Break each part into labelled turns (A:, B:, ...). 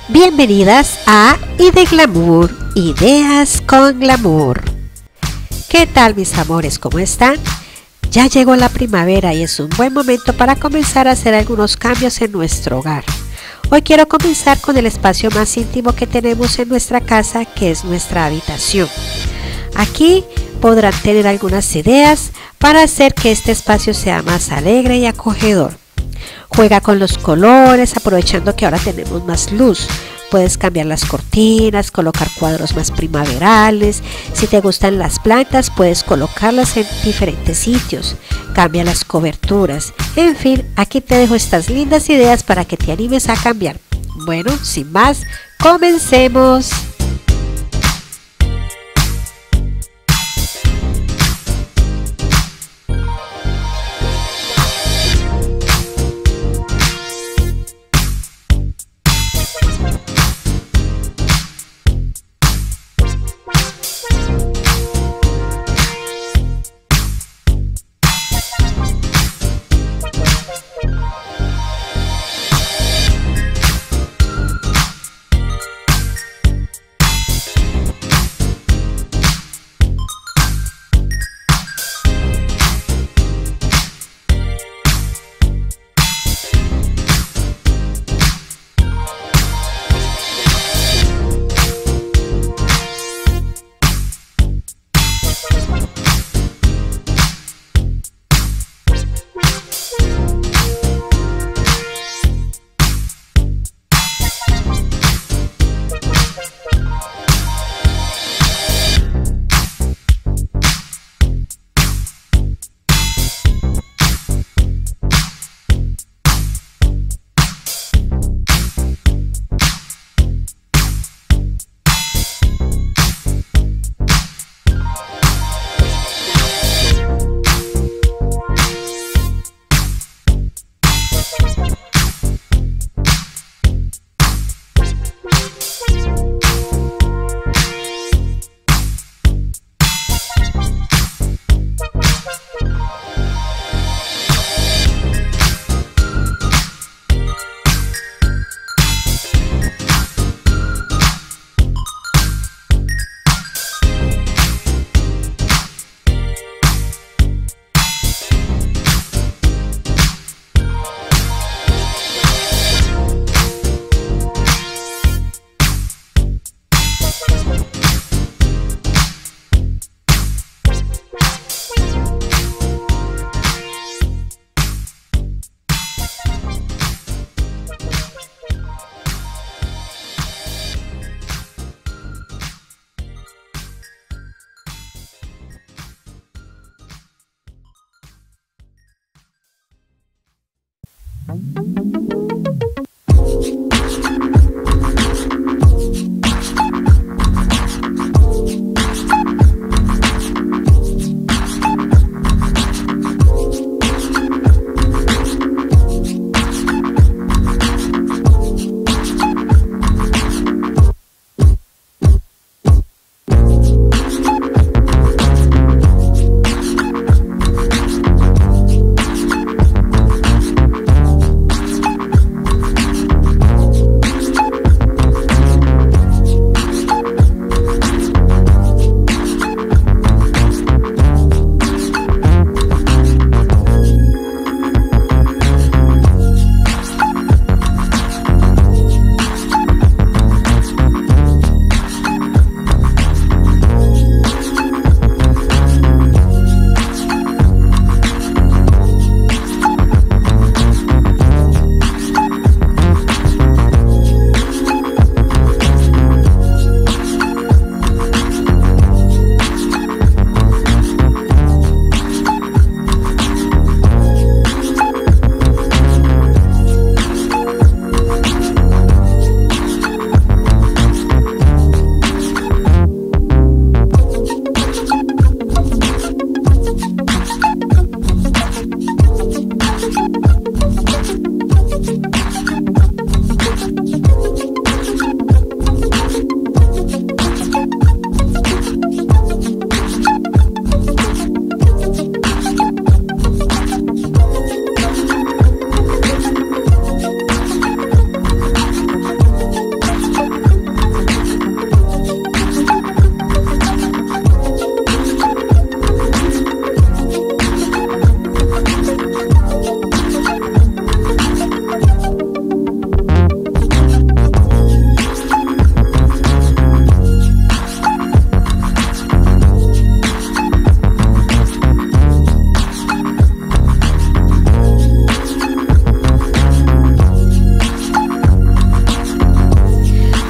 A: Bienvenidas a Ide Glamour, Ideas con Glamour. ¿Qué tal mis amores? ¿Cómo están? Ya llegó la primavera y es un buen momento para comenzar a hacer algunos cambios en nuestro hogar. Hoy quiero comenzar con el espacio más íntimo que tenemos en nuestra casa, que es nuestra habitación. Aquí podrán tener algunas ideas para hacer que este espacio sea más alegre y acogedor. Juega con los colores, aprovechando que ahora tenemos más luz. Puedes cambiar las cortinas, colocar cuadros más primaverales. Si te gustan las plantas, puedes colocarlas en diferentes sitios. Cambia las coberturas. En fin, aquí te dejo estas lindas ideas para que te animes a cambiar. Bueno, sin más, comencemos.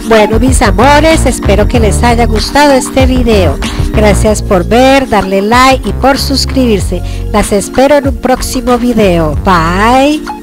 A: Bueno, mis amores, espero que les haya gustado este video. Gracias por ver, darle like y por suscribirse. Las espero en un próximo video. Bye.